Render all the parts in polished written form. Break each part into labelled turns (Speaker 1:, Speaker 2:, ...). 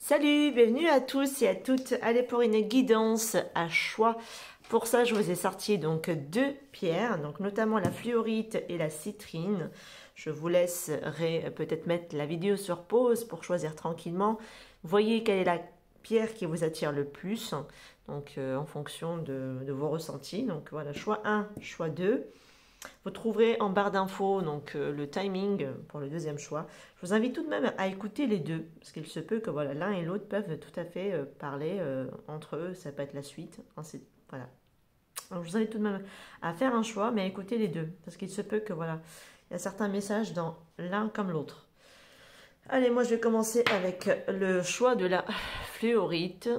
Speaker 1: Salut, bienvenue à tous et à toutes. Allez pour une guidance à choix. Pour ça, je vous ai sorti donc deux pierres, donc notamment la fluorite et la citrine. Je vous laisserai peut-être mettre la vidéo sur pause pour choisir tranquillement. Voyez quelle est la pierre qui vous attire le plus, donc en fonction de vos ressentis. Donc voilà, choix 1, choix 2. Vous trouverez en barre d'infos donc le timing pour le deuxième choix. Je vous invite tout de même à écouter les deux, parce qu'il se peut que voilà, l'un et l'autre peuvent tout à fait parler entre eux, ça peut être la suite. Ensuite, voilà. Donc, je vous invite tout de même à faire un choix, mais à écouter les deux, parce qu'il se peut que voilà, il y a certains messages dans l'un comme l'autre. Allez, moi je vais commencer avec le choix de la fluorite.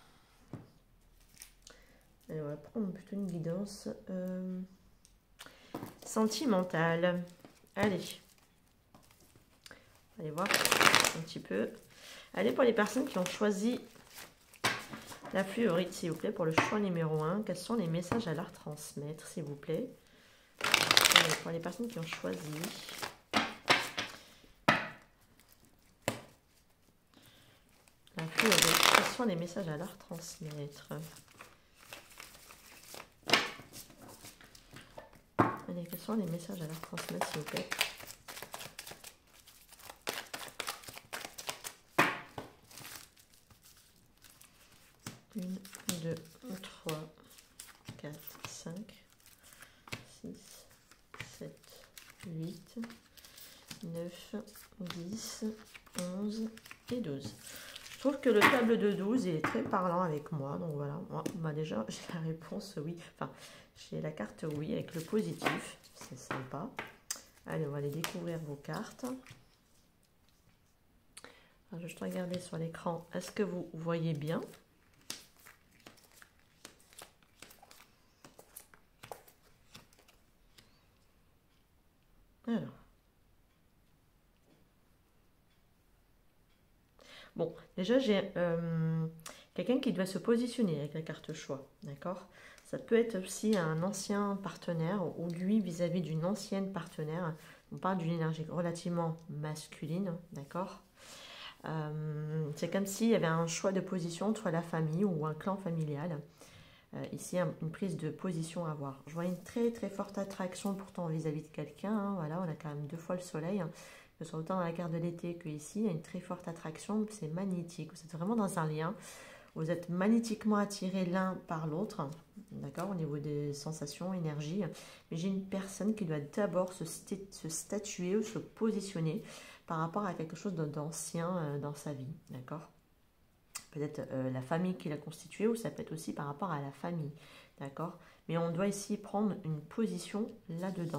Speaker 1: Allez, on va prendre plutôt une guidance sentimentale. Allez voir un petit peu. Allez, pour les personnes qui ont choisi la fluorite, s'il vous plaît, pour le choix numéro 1, quels sont les messages à leur transmettre, s'il vous plaît. Allez, pour les personnes qui ont choisi la fluorite, quels sont les messages à leur transmettre. Allez, quels sont les messages à leur transmettre, s'il vous plaît. Une, 2, 3, 4, 5, 6, 7, 8, 9, 10, 11 et 12. Je trouve que le tableau de 12 est très parlant avec moi. Donc voilà, moi déjà j'ai la réponse oui. Enfin, j'ai la carte oui avec le positif. C'est sympa. Allez, on va aller découvrir vos cartes. Alors, je vais juste regarder sur l'écran. Est-ce que vous voyez bien ? Alors. Bon, déjà, j'ai quelqu'un qui doit se positionner avec la carte choix, d'accord? Ça peut être aussi un ancien partenaire ou lui vis-à-vis d'une ancienne partenaire. On parle d'une énergie relativement masculine, d'accord? C'est comme s'il y avait un choix de position entre la famille ou un clan familial. Ici, une prise de position à avoir. Je vois une très très forte attraction pourtant vis-à-vis de quelqu'un. Hein, voilà, on a quand même 2 fois le soleil. Hein, que ce soit autant dans la carte de l'été que ici, il y a une très forte attraction. C'est magnétique. Vous êtes vraiment dans un lien. Vous êtes magnétiquement attirés l'un par l'autre. D'accord, au niveau des sensations, énergie. Mais j'ai une personne qui doit d'abord se statuer ou se positionner par rapport à quelque chose d'ancien dans sa vie. D'accord ? Peut-être la famille qui l'a constituée, ou ça peut être aussi par rapport à la famille, d'accord? Mais on doit ici prendre une position là-dedans.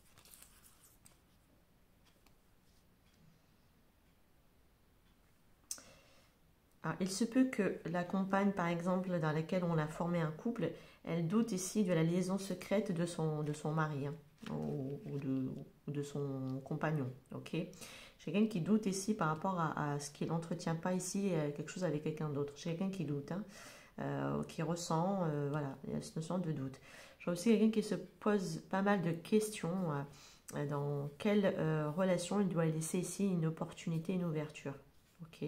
Speaker 1: Alors, il se peut que la compagne, par exemple, dans laquelle on a formé un couple, elle doute ici de la liaison secrète de son mari, hein, ou de son compagnon, ok? J'ai quelqu'un qui doute ici par rapport à ce qu'il n'entretient pas ici quelque chose avec quelqu'un d'autre. J'ai quelqu'un qui doute, hein, qui ressent, voilà, il y a cette notion de doute. J'ai aussi quelqu'un qui se pose pas mal de questions dans quelle relation il doit laisser ici une opportunité, une ouverture, ok?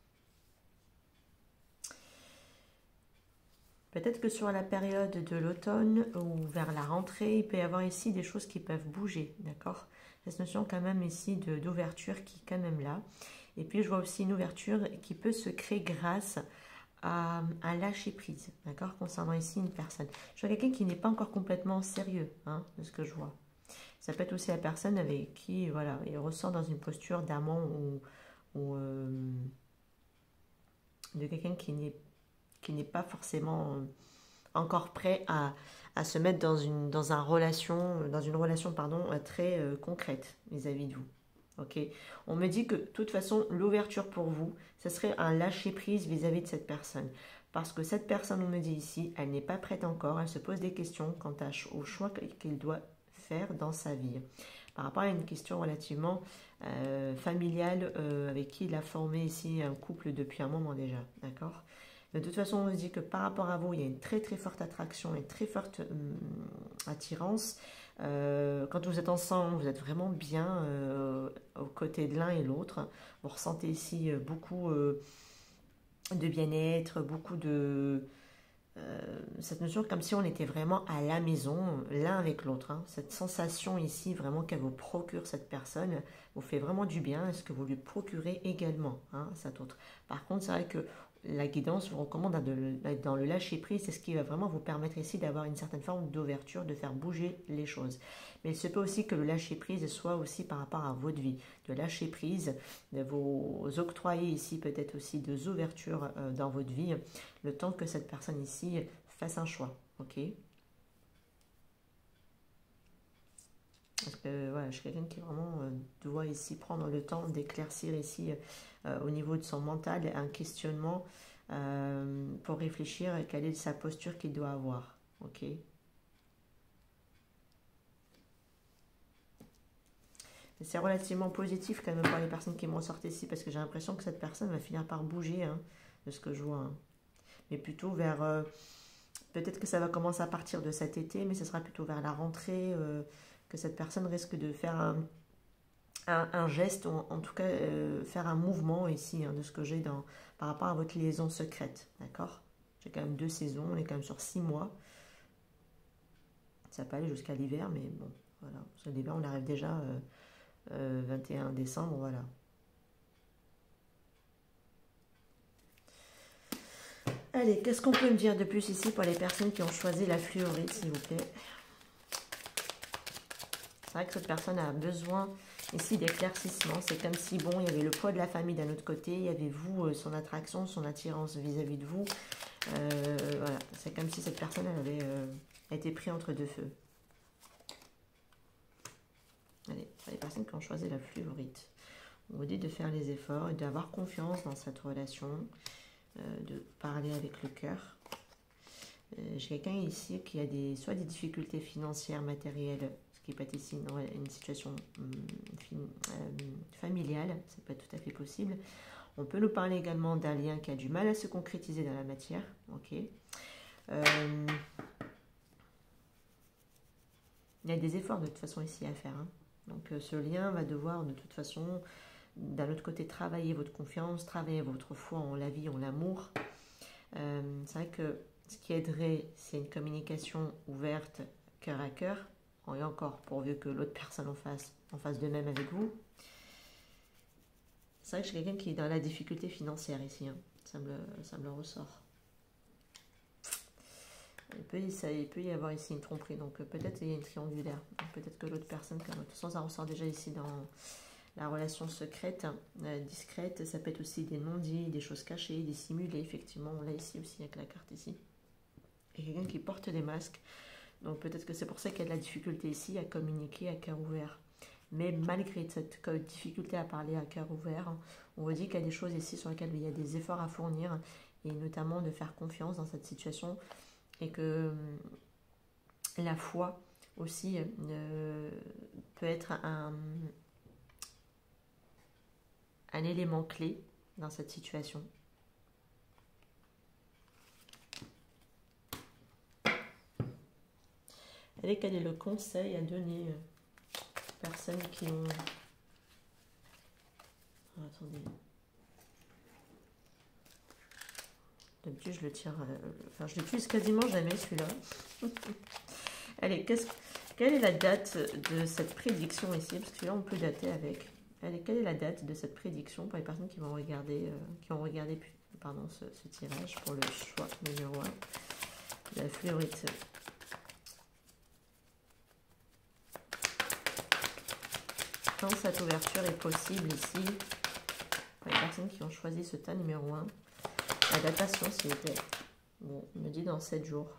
Speaker 1: Peut-être que sur la période de l'automne ou vers la rentrée, il peut y avoir ici des choses qui peuvent bouger, d'accord? Cette notion quand même ici d'ouverture qui est quand même là. Et puis je vois aussi une ouverture qui peut se créer grâce à un lâcher-prise, d'accord? Concernant ici une personne. Je vois quelqu'un qui n'est pas encore complètement sérieux, hein, de ce que je vois. Ça peut être aussi la personne avec qui, voilà, il ressort dans une posture d'amant ou de quelqu'un qui n'est pas forcément encore prêt à se mettre dans une relation pardon, très concrète vis-à-vis de vous. Okay. On me dit que de toute façon, l'ouverture pour vous, ce serait un lâcher-prise vis-à-vis de cette personne. Parce que cette personne, on me dit ici, elle n'est pas prête encore, elle se pose des questions quant au choix qu'il doit faire dans sa vie. Par rapport à une question relativement familiale avec qui il a formé ici un couple depuis un moment déjà, d'accord ? De toute façon, on se dit que par rapport à vous, il y a une très très forte attraction, une très forte attirance. Quand vous êtes ensemble, vous êtes vraiment bien aux côtés de l'un et l'autre. Vous ressentez ici beaucoup de bien-être, beaucoup de... cette notion comme si on était vraiment à la maison, l'un avec l'autre. Hein. Cette sensation ici, vraiment qu'elle vous procure cette personne, vous fait vraiment du bien. Est-ce que vous lui procurez également cet autre? Par contre, c'est vrai que la guidance vous recommande d'être dans le lâcher-prise. C'est ce qui va vraiment vous permettre ici d'avoir une certaine forme d'ouverture, de faire bouger les choses. Mais il se peut aussi que le lâcher-prise soit aussi par rapport à votre vie. De lâcher-prise, de vous octroyer ici peut-être aussi des ouvertures dans votre vie, le temps que cette personne ici fasse un choix. Ok? Parce que voilà, je suis quelqu'un qui vraiment doit ici prendre le temps d'éclaircir ici au niveau de son mental un questionnement pour réfléchir à quelle est sa posture qu'il doit avoir. Ok? C'est relativement positif quand même pour les personnes qui m'ont sorti ici parce que j'ai l'impression que cette personne va finir par bouger de ce que je vois. Hein. Mais plutôt vers... peut-être que ça va commencer à partir de cet été, mais ce sera plutôt vers la rentrée que cette personne risque de faire un geste, ou en tout cas faire un mouvement ici de ce que j'ai par rapport à votre liaison secrète. D'accord? J'ai quand même 2 saisons, on est quand même sur 6 mois. Ça peut aller jusqu'à l'hiver, mais bon, voilà. Parce que l'hiver, on arrive déjà 21 décembre, voilà. Allez, qu'est-ce qu'on peut me dire de plus ici pour les personnes qui ont choisi la fluorite, s'il vous plaît? C'est vrai que cette personne a besoin ici d'éclaircissement. C'est comme si, bon, il y avait le poids de la famille d'un autre côté, il y avait vous, son attraction, son attirance vis-à-vis de vous. Voilà, c'est comme si cette personne avait été prise entre deux feux. Allez, pour les personnes qui ont choisi la fluorite, on vous dit de faire les efforts et d'avoir confiance dans cette relation, de parler avec le cœur. J'ai quelqu'un ici qui a soit des difficultés financières, matérielles, ce qui peut être ici une situation familiale, ça peut être tout à fait possible. On peut nous parler également d'un lien qui a du mal à se concrétiser dans la matière. Ok. Il y a des efforts de toute façon ici à faire. Hein. Donc ce lien va devoir de toute façon, d'un autre côté, travailler votre confiance, travailler votre foi en la vie, en l'amour. C'est vrai que ce qui aiderait, c'est une communication ouverte, cœur à cœur, et encore pourvu que l'autre personne en face de même avec vous. C'est vrai que je suis quelqu'un qui est dans la difficulté financière ici, hein. Ça me le ressort. Il peut y avoir ici une tromperie, donc peut-être il y a une triangulaire. Peut-être que l'autre personne, de toute façon ça ressort déjà ici dans la relation secrète, discrète, ça peut être aussi des non-dits, des choses cachées, des simulés, effectivement, on l'a ici aussi avec la carte ici. Et quelqu'un qui porte des masques, donc peut-être que c'est pour ça qu'il y a de la difficulté ici à communiquer à cœur ouvert. Mais malgré cette difficulté à parler à cœur ouvert, on vous dit qu'il y a des choses ici sur lesquelles il y a des efforts à fournir, et notamment de faire confiance dans cette situation, et que la foi aussi peut être un élément clé dans cette situation. Allez, quel est le conseil à donner aux personnes qui ont... Oh, attendez. D'habitude, je le tire... Enfin, je l'utilise quasiment jamais, celui-là. Allez, quelle est la date de cette prédiction ici? Parce que là, on peut dater avec... Allez, quelle est la date de cette prédiction pour les personnes qui vont regarder, pardon, ce tirage pour le choix numéro 1, la fluorite. Quand cette ouverture est possible ici, pour les personnes qui ont choisi ce tas numéro 1, la datation s'il vous plaît. Bon, on me dit dans 7 jours.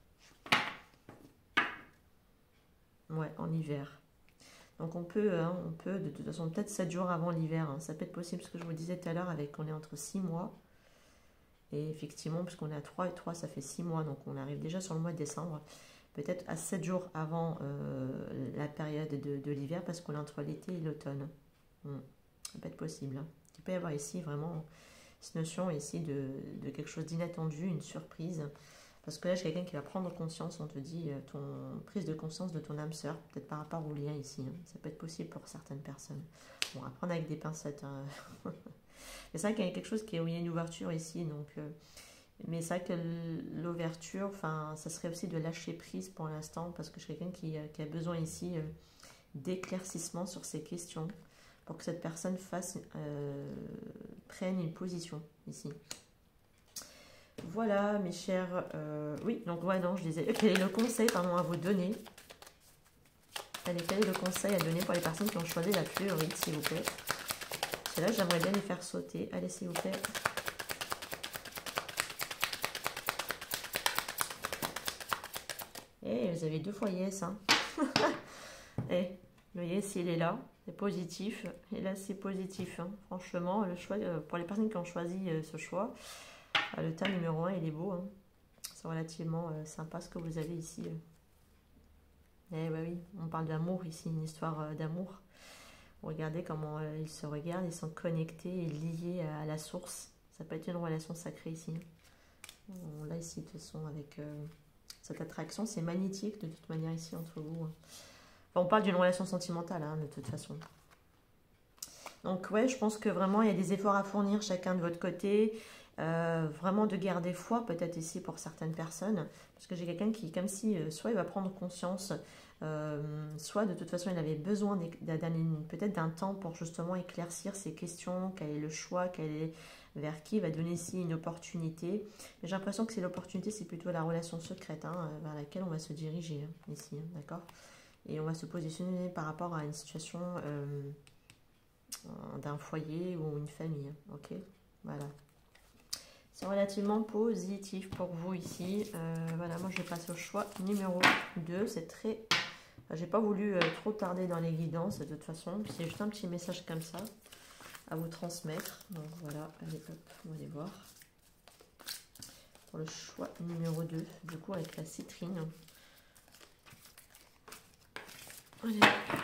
Speaker 1: Ouais, en hiver. Donc on peut de toute façon, peut-être 7 jours avant l'hiver, hein, ça peut être possible, ce que je vous disais tout à l'heure, avec on est entre 6 mois, et effectivement, puisqu'on est à 3 et 3, ça fait 6 mois, donc on arrive déjà sur le mois de décembre, peut-être à 7 jours avant la période de l'hiver, parce qu'on est entre l'été et l'automne. Ça peut être possible. Hein. Il peut y avoir ici vraiment cette notion ici de quelque chose d'inattendu, une surprise. Parce que là, j'ai quelqu'un qui va prendre conscience, on te dit, prise de conscience de ton âme sœur, peut-être par rapport au lien ici. Hein. Ça peut être possible pour certaines personnes. Bon, à prendre avec des pincettes. Hein. Mais c'est vrai qu'il y a quelque chose où il y a une ouverture ici, donc... mais c'est vrai que l'ouverture, enfin, ça serait aussi de lâcher prise pour l'instant, parce que je suis quelqu'un qui a besoin ici d'éclaircissement sur ces questions, pour que cette personne prenne une position ici. Voilà, mes chers... oui, donc, ouais, non, je disais, quel est le conseil, pardon, à vous donner? Allez, quel est le conseil à donner pour les personnes qui ont choisi la fluorite, s'il vous plaît? Cela, j'aimerais bien les faire sauter. Allez, s'il vous plaît. Et vous avez 2 fois yes, hein. Et vous voyez, s'il est là, c'est positif. Et là, c'est positif, hein. Franchement, le choix, pour les personnes qui ont choisi ce choix, le tas numéro 1, il est beau, hein. C'est relativement sympa ce que vous avez ici. Eh bah oui, on parle d'amour ici, une histoire d'amour. Regardez comment ils se regardent, ils sont connectés et liés à la source. Ça peut être une relation sacrée ici. Là, ici, de toute façon, avec cette attraction, c'est magnétique de toute manière ici entre vous. Enfin, on parle d'une relation sentimentale, hein, de toute façon. Donc, ouais, je pense que vraiment, il y a des efforts à fournir chacun de votre côté. Vraiment de garder foi, peut-être ici pour certaines personnes. Parce que j'ai quelqu'un qui, comme si, soit il va prendre conscience, soit de toute façon, il avait besoin peut-être d'un temps pour justement éclaircir ces questions, quel est le choix, vers qui il va donner ici une opportunité. J'ai l'impression que c'est l'opportunité, c'est plutôt la relation secrète, hein, vers laquelle on va se diriger, hein, ici, hein, d'accord? Et on va se positionner par rapport à une situation d'un foyer ou une famille, hein, ok? Voilà. C'est relativement positif pour vous ici. Voilà, moi je passe au choix numéro 2. C'est très... J'ai pas voulu trop tarder dans les guidances de toute façon. C'est juste un petit message comme ça à vous transmettre. Donc voilà, allez hop, on va aller voir. Pour le choix numéro 2, du coup avec la citrine. Allez.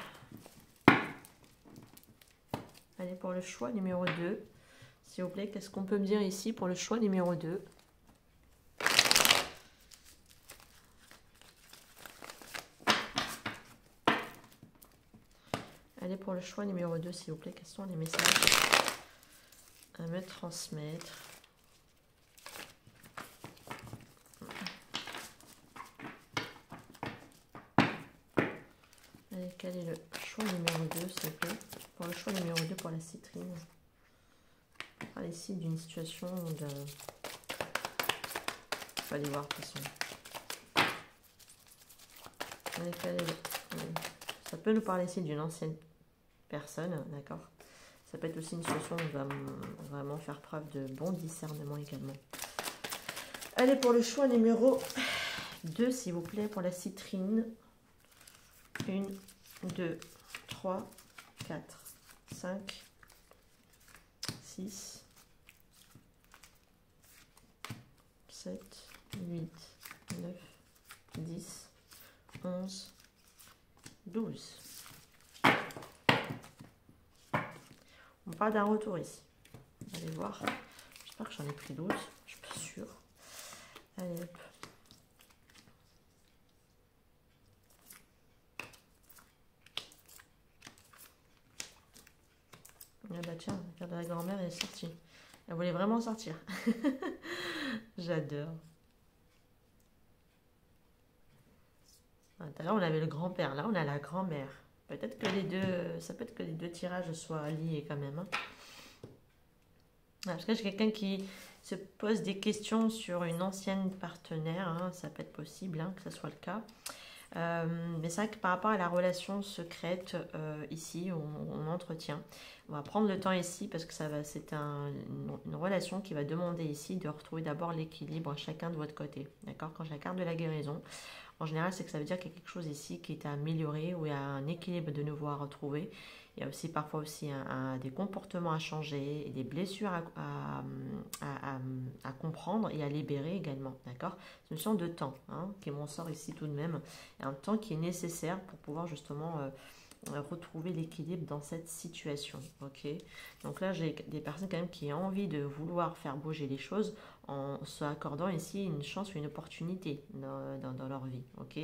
Speaker 1: Allez pour le choix numéro 2. S'il vous plaît, qu'est-ce qu'on peut me dire ici pour le choix numéro 2? Allez pour le choix numéro 2, s'il vous plaît. Quels sont les messages à me transmettre? Allez, quel est le choix numéro 2, s'il vous plaît? Pour le choix numéro 2 pour la citrine. On parle ici d'une situation de... On va aller voir de toute façon. Allez, quel est le... Ça peut nous parler ici d'une ancienne personne, d'accord? Ça peut être aussi une situation où on va vraiment faire preuve de bon discernement également. Allez, pour le choix numéro 2, s'il vous plaît, pour la citrine. 1, 2, 3, 4, 5, 6, 7, 8, 9, 10, 11, 12. On parle d'un retour ici. Allez voir. J'espère que j'en ai pris 12. Je suis pas sûre. Allez hop. Ah bah tiens, regarde, la grand-mère est sortie. Elle voulait vraiment sortir. J'adore. Tout à l'heure, on avait le grand-père. Là, on a la grand-mère. Peut-être que les deux... Ça peut être que les deux tirages soient liés quand même. Hein. Parce que j'ai quelqu'un qui se pose des questions sur une ancienne partenaire. Hein. Ça peut être possible hein, que ce soit le cas. Mais c'est vrai que par rapport à la relation secrète, ici, on entretient. On va prendre le temps ici parce que c'est une relation qui va demander ici de retrouver d'abord l'équilibre chacun de votre côté. D'accord? Quand j'ai la carte de la guérison, en général, c'est que ça veut dire qu'il y a quelque chose ici qui est à améliorer ou il y a un équilibre de nouveau à retrouver. Il y a aussi parfois aussi des comportements à changer et des blessures à comprendre et à libérer également. D'accord? C'est une notion de temps hein, qui m'en sort ici tout de même. Et un temps qui est nécessaire pour pouvoir justement retrouver l'équilibre dans cette situation. Ok? Donc là, j'ai des personnes quand même qui ont envie de vouloir faire bouger les choses en se accordant ici une chance ou une opportunité dans leur vie. Ok?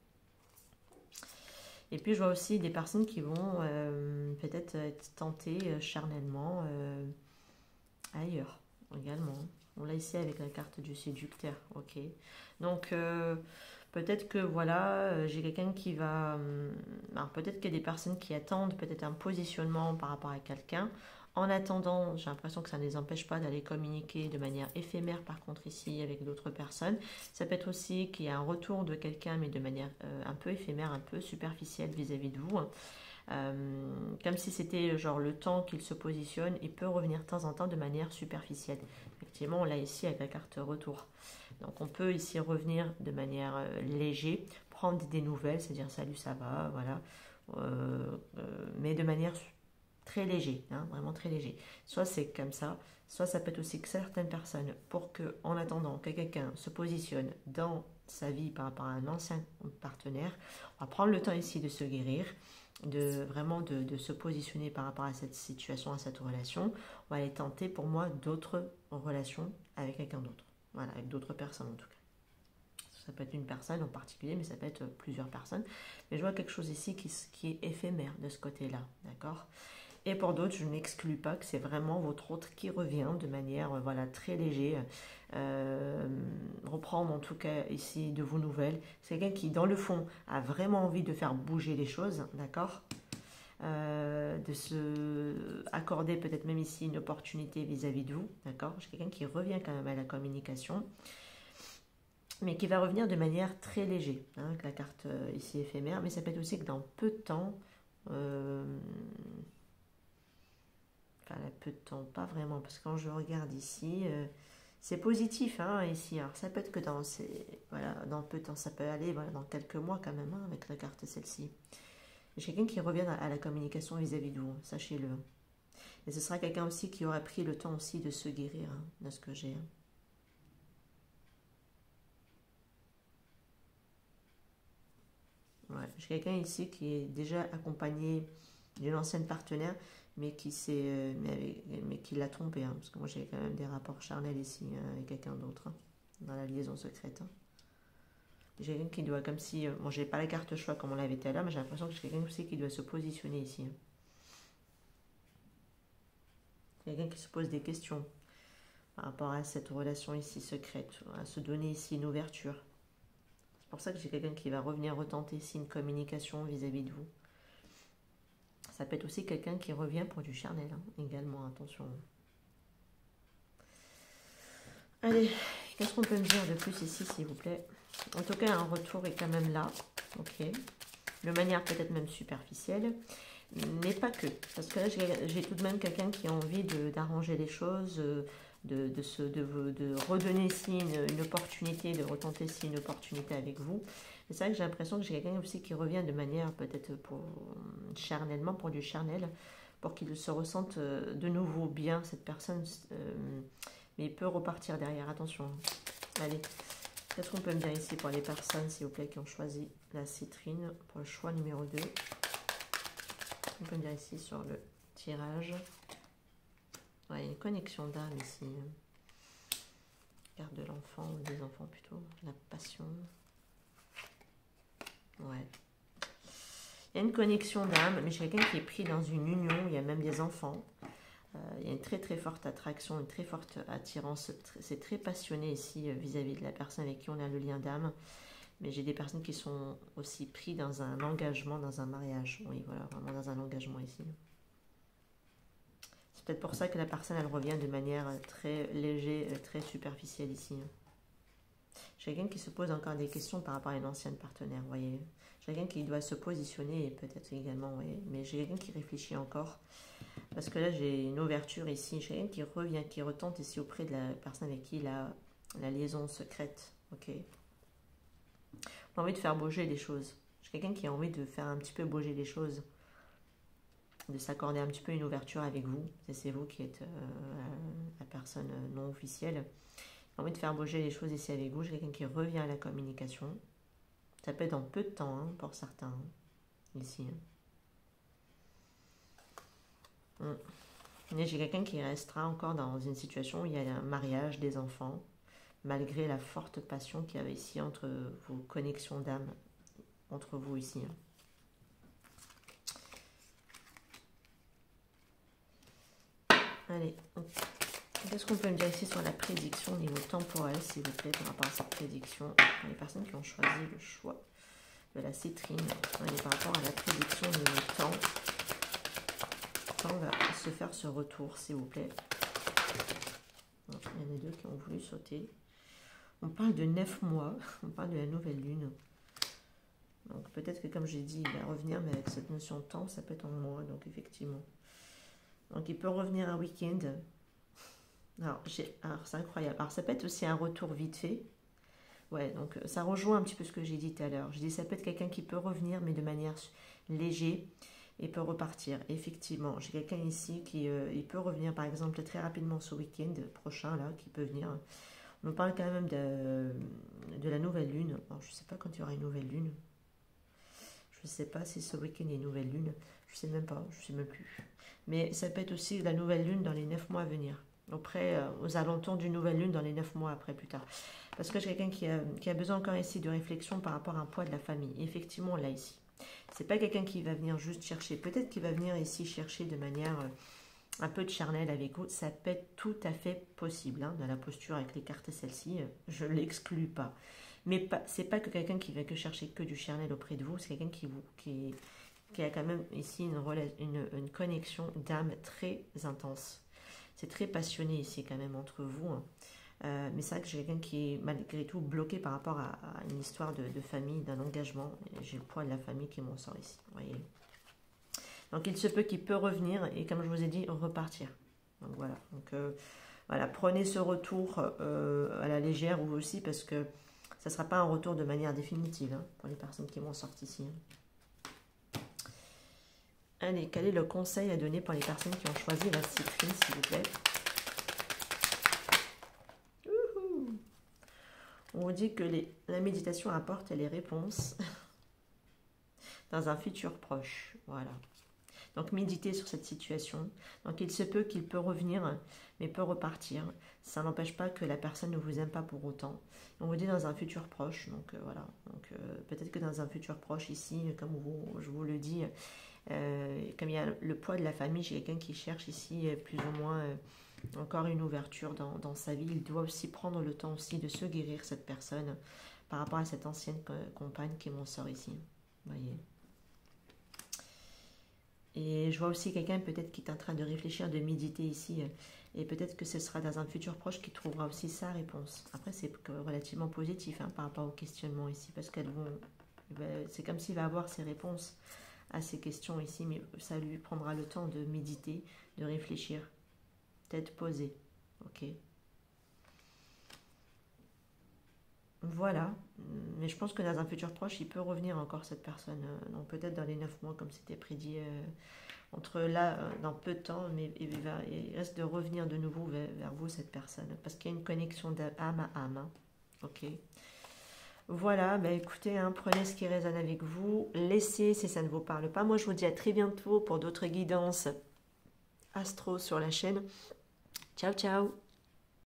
Speaker 1: Et puis, je vois aussi des personnes qui vont peut-être être tentées charnellement ailleurs également. On l'a ici avec la carte du séducteur, ok. Donc, peut-être que voilà, j'ai quelqu'un qui va... alors peut-être qu'il y a des personnes qui attendent peut-être un positionnement par rapport à quelqu'un. En attendant, j'ai l'impression que ça ne les empêche pas d'aller communiquer de manière éphémère par contre ici avec d'autres personnes. Ça peut être aussi qu'il y a un retour de quelqu'un mais de manière un peu éphémère, un peu superficielle vis-à-vis de vous. Comme si c'était genre le temps qu'il se positionne, il peut revenir de temps en temps de manière superficielle. Effectivement, on l'a ici avec la carte retour. Donc on peut ici revenir de manière légère, prendre des nouvelles, c'est-à-dire salut, ça va, voilà, mais de manière très léger, hein, vraiment très léger. Soit c'est comme ça, soit ça peut être aussi que certaines personnes, pour que, en attendant que quelqu'un se positionne dans sa vie par rapport à un ancien partenaire, on va prendre le temps ici de se guérir, de vraiment de se positionner par rapport à cette situation, à cette relation. On va aller tenter pour moi d'autres relations avec quelqu'un d'autre. Voilà, avec d'autres personnes en tout cas. Ça peut être une personne en particulier, mais ça peut être plusieurs personnes. Mais je vois quelque chose ici qui est éphémère de ce côté-là, d'accord? Et pour d'autres, je n'exclus pas que c'est vraiment votre autre qui revient de manière voilà, très légère. Reprendre en tout cas ici de vos nouvelles. C'est quelqu'un qui, dans le fond, a vraiment envie de faire bouger les choses, d'accord? De se accorder peut-être même ici une opportunité vis-à-vis de vous, d'accord? J'ai quelqu'un qui revient quand même à la communication, mais qui va revenir de manière très légère, hein, avec la carte ici éphémère, mais ça peut être aussi que dans peu de temps, enfin peu de temps, pas vraiment, parce que quand je regarde ici, c'est positif, hein, ici, alors ça peut être que dans, voilà, dans peu de temps, ça peut aller, voilà, dans quelques mois quand même, hein, avec la carte celle-ci. J'ai quelqu'un qui revient à la communication vis-à-vis de vous, sachez-le. Et ce sera quelqu'un aussi qui aura pris le temps aussi de se guérir, hein, de ce que j'ai. Ouais. J'ai quelqu'un ici qui est déjà accompagné d'une ancienne partenaire, mais qui mais qui l'a trompé, hein, parce que moi j'ai quand même des rapports charnels ici hein, avec quelqu'un d'autre, hein, dans la liaison secrète. Hein. J'ai quelqu'un qui doit, comme si, bon j'ai pas la carte choix comme on l'avait tout à l'heure, mais j'ai l'impression que j'ai quelqu'un aussi qui doit se positionner ici. Hein. Quelqu'un qui se pose des questions par rapport à cette relation ici secrète, à se donner ici une ouverture. C'est pour ça que j'ai quelqu'un qui va revenir retenter ici une communication vis-à-vis de vous. Ça peut être aussi quelqu'un qui revient pour du charnel, hein, également, attention. Allez, qu'est-ce qu'on peut me dire de plus ici, s'il vous plaît? En tout cas, un retour est quand même là, ok. De manière peut-être même superficielle, mais pas que. Parce que là, j'ai tout de même quelqu'un qui a envie d'arranger les choses, de redonner ici une opportunité, de retenter ici une opportunité avec vous. C'est vrai que j'ai l'impression que j'ai quelqu'un aussi qui revient de manière peut-être charnellement, pour du charnel, pour qu'il se ressente de nouveau bien, cette personne, mais il peut repartir derrière, attention. Allez, qu'est-ce qu'on peut me dire ici pour les personnes, s'il vous plaît, qui ont choisi la citrine pour le choix numéro 2? On peut me dire ici sur le tirage. Ouais, il y a une connexion d'âme ici. Carte de l'enfant, ou des enfants plutôt. La passion. Ouais. Il y a une connexion d'âme, mais j'ai quelqu'un qui est pris dans une union, il y a même des enfants. Il y a une très très forte attraction, une très forte attirance. C'est très passionné ici vis-à-vis de la personne avec qui on a le lien d'âme. Mais j'ai des personnes qui sont aussi pris dans un engagement, dans un mariage. Oui, voilà, vraiment dans un engagement ici. C'est peut-être pour ça que la personne, elle revient de manière très légère, très superficielle ici. J'ai quelqu'un qui se pose encore des questions par rapport à une ancienne partenaire, vous voyez. J'ai quelqu'un qui doit se positionner, et peut-être également, vous voyez. Mais j'ai quelqu'un qui réfléchit encore. Parce que là, j'ai une ouverture ici. J'ai quelqu'un qui revient, qui retente ici auprès de la personne avec qui il a la liaison secrète. Ok. On a envie de faire bouger les choses. J'ai quelqu'un qui a envie de faire un petit peu bouger les choses. De s'accorder un petit peu une ouverture avec vous. C'est vous qui êtes la personne non officielle. J'ai envie de faire bouger les choses ici avec vous. J'ai quelqu'un qui revient à la communication. Ça peut être dans peu de temps hein, pour certains. Hein, ici. Mais j'ai quelqu'un qui restera encore dans une situation où il y a un mariage, des enfants, malgré la forte passion qu'il y avait ici entre vos connexions d'âme, entre vous ici. Hein. Allez, Qu'est-ce qu'on peut me dire ici sur la prédiction au niveau temporel, s'il vous plaît, par rapport à cette prédiction pour les personnes qui ont choisi le choix de la citrine, et par rapport à la prédiction au niveau temps. Quand va se faire ce retour, s'il vous plaît. Il y en a deux qui ont voulu sauter. On parle de 9 mois, on parle de la nouvelle lune. Donc peut-être que comme j'ai dit, il va revenir, mais avec cette notion de temps, ça peut être en mois, donc effectivement. Donc il peut revenir un week-end. Alors c'est incroyable. Alors ça peut être aussi un retour vite fait. Ouais, donc ça rejoint un petit peu ce que j'ai dit tout à l'heure. Je dis ça peut être quelqu'un qui peut revenir, mais de manière légère et peut repartir. Effectivement, j'ai quelqu'un ici qui il peut revenir par exemple très rapidement ce week-end prochain, là, qui peut venir. On nous parle quand même de la nouvelle lune. Alors, je ne sais pas quand il y aura une nouvelle lune. Je ne sais pas si ce week-end il y a une nouvelle lune. Je ne sais même pas, je ne sais même plus. Mais ça peut être aussi la nouvelle lune dans les 9 mois à venir. Auprès, aux alentours d'une nouvelle lune dans les 9 mois après, plus tard. Parce que j'ai quelqu'un qui a besoin encore ici de réflexion par rapport à un poids de la famille. Effectivement, là, ici. C'est pas quelqu'un qui va venir juste chercher. Peut-être qu'il va venir ici chercher de manière un peu de charnel avec vous. Ça peut être tout à fait possible. Hein, dans la posture avec les cartes celle-ci, je ne l'exclus pas. Mais c'est pas que quelqu'un qui va que chercher que du charnel auprès de vous. C'est quelqu'un qui a quand même ici une connexion d'âme très intense. C'est très passionné ici quand même entre vous. Hein. Mais c'est vrai que j'ai quelqu'un qui est malgré tout bloqué par rapport à une histoire de famille, d'un engagement. J'ai le poids de la famille qui m'en sort ici. Voyez. Donc il se peut qu'il peut revenir et comme je vous ai dit, repartir. Donc voilà. Donc voilà, prenez ce retour à la légère vous aussi parce que ça ne sera pas un retour de manière définitive hein, pour les personnes qui m'ont sorti ici. Hein. Allez, quel est le conseil à donner pour les personnes qui ont choisi la citrine, s'il vous plaît? On vous dit que la méditation apporte les réponses dans un futur proche. Voilà. Donc, méditez sur cette situation. Donc, il se peut qu'il peut revenir, mais peut repartir. Ça n'empêche pas que la personne ne vous aime pas pour autant. On vous dit dans un futur proche. Donc, voilà. Donc, peut-être que dans un futur proche, ici, comme je vous le dis, comme il y a le poids de la famille, j'ai quelqu'un qui cherche ici plus ou moins... encore une ouverture dans sa vie. Il doit aussi prendre le temps aussi de se guérir, cette personne, par rapport à cette ancienne compagne qui m'en sort ici. Vous voyez. Et je vois aussi quelqu'un peut-être qui est en train de réfléchir, de méditer ici. Et peut-être que ce sera dans un futur proche qui trouvera aussi sa réponse. Après, c'est relativement positif hein, par rapport au questionnement ici. Parce qu'elles vont... C'est comme s'il va avoir ses réponses à ces questions ici. Mais ça lui prendra le temps de méditer, de réfléchir. Tête posée. Ok. Voilà. Mais je pense que dans un futur proche, il peut revenir encore cette personne. Donc peut-être dans les 9 mois, comme c'était prédit. Entre là, dans peu de temps, mais il reste de revenir de nouveau vers vous, cette personne. Parce qu'il y a une connexion d'âme à âme. Hein. Ok. Voilà, bah écoutez, hein, prenez ce qui résonne avec vous. Laissez si ça ne vous parle pas. Moi, je vous dis à très bientôt pour d'autres guidances astro sur la chaîne. Ciao, ciao!